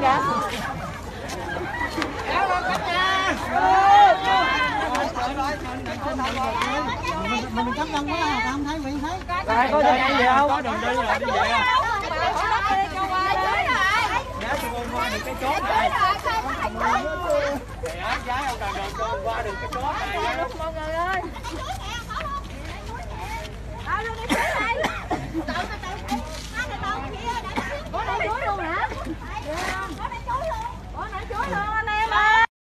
kìa. Mình cắm đông quá à, không thấy Nguyễn thấy. Rồi có đường đi không? Có đường đi rồi, đi về không? Giá cho con qua được cái chốt này. Giá ông cần đường con qua được cái chốt này. Mọi người ơi.